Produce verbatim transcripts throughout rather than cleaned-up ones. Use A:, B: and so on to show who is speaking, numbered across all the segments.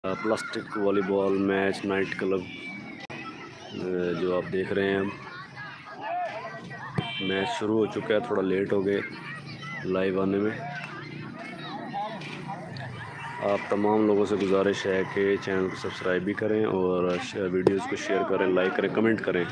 A: Plastic volleyball match night club जो आप देख रहे हैं। मैच शुरू हो चुका है, थोड़ा लेट हो गए लाइव आने में। आप तमाम लोगों से गुजारिश है कि चैनल को सब्सक्राइब भी करें और वीडियोस को शेयर करें, लाइक करें, कमेंट करें।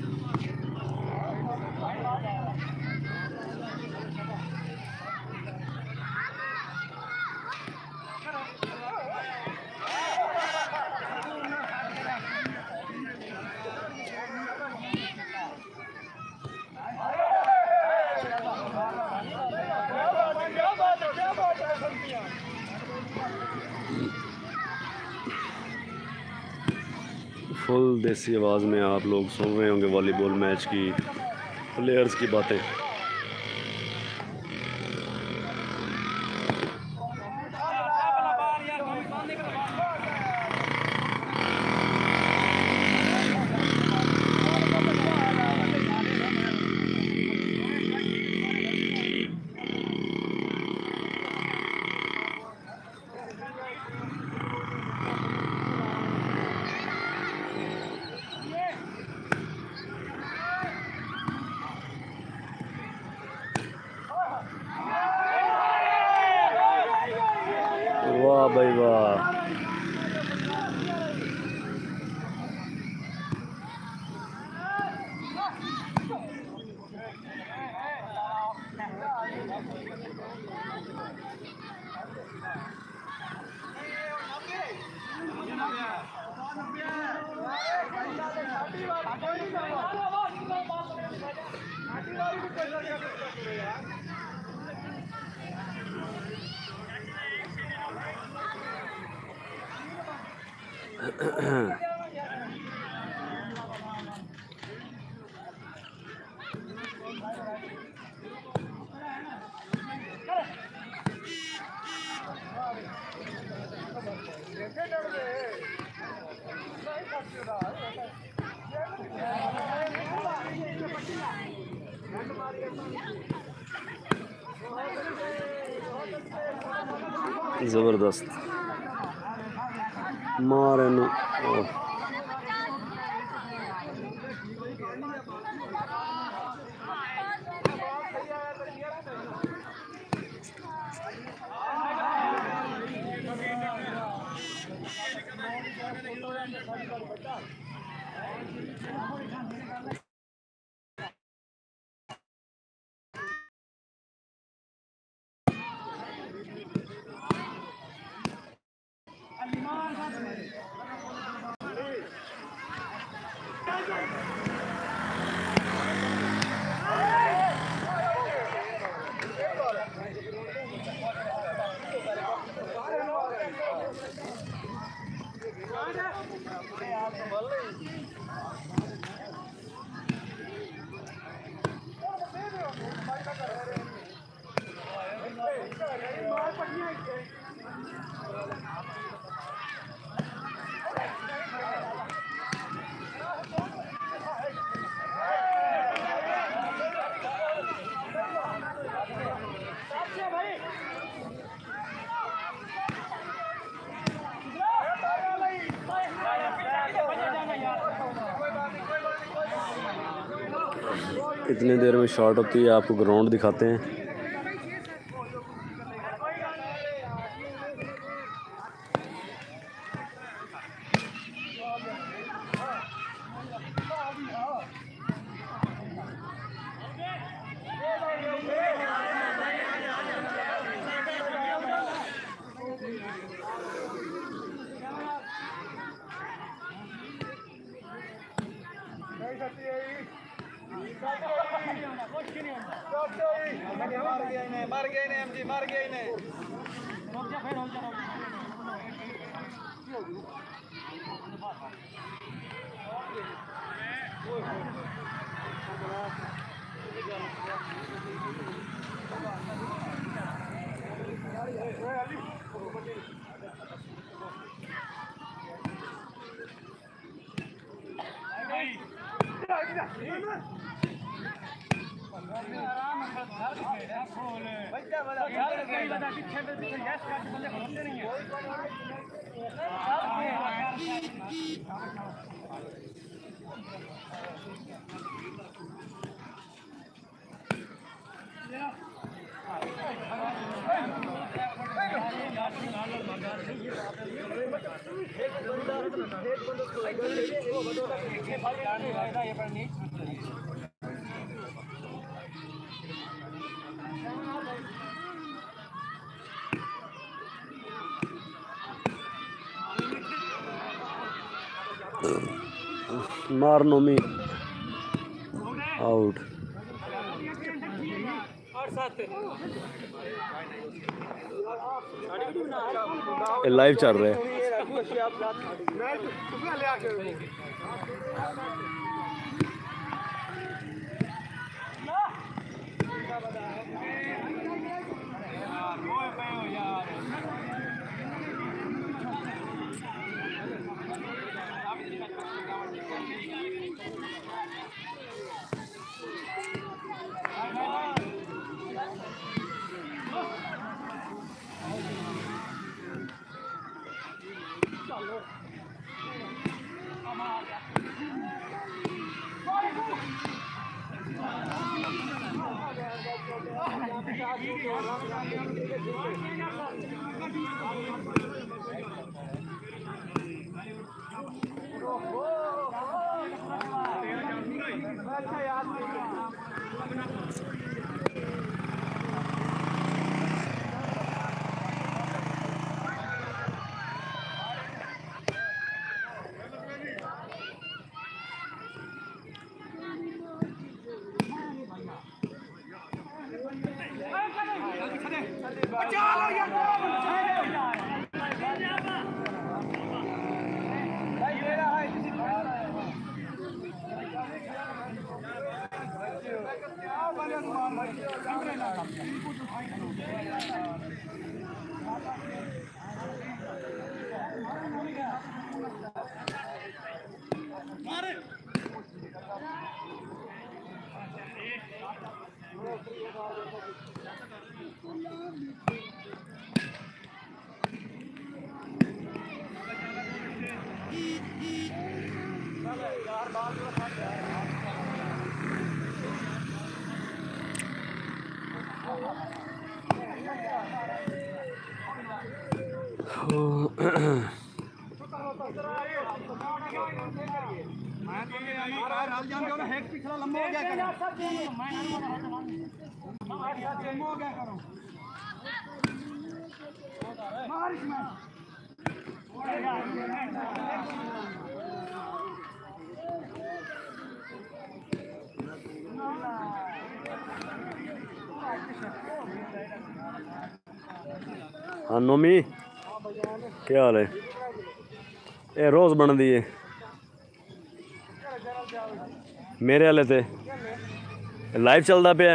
A: फुल देसी आवाज़ में आप लोग सुन रहे होंगे वॉलीबॉल मैच की प्लेयर्स की बातें। वाह भाई वाह। ज़बरदस्त मारे नु। इतनी देर में शॉट होती है, आपको ग्राउंड दिखाते हैं।
B: मर गए ने एमजी मर गए ने बच्चा वाला पीछे पीछे गैस काट बंदे खड़ोते नहीं है।
A: मार नोमी आउट। लाइव चल रहा है। हाँ नोमी क्या हाल है? ये रोज बन दी है मेरे वाले थे लाइव चलता पे है।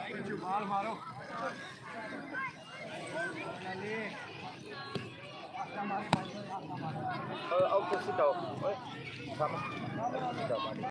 B: मारो
C: Ờ, ông thật xin đầu. Ôi, sao mà? Xin đầu mà đi.